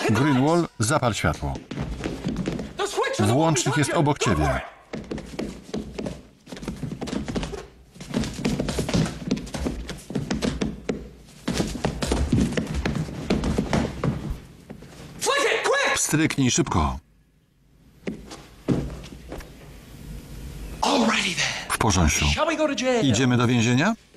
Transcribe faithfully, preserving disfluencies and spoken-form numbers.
Greenwall, zapal światło. Włącznik jest obok ciebie. Stryknij szybko. W porządku. Idziemy do więzienia?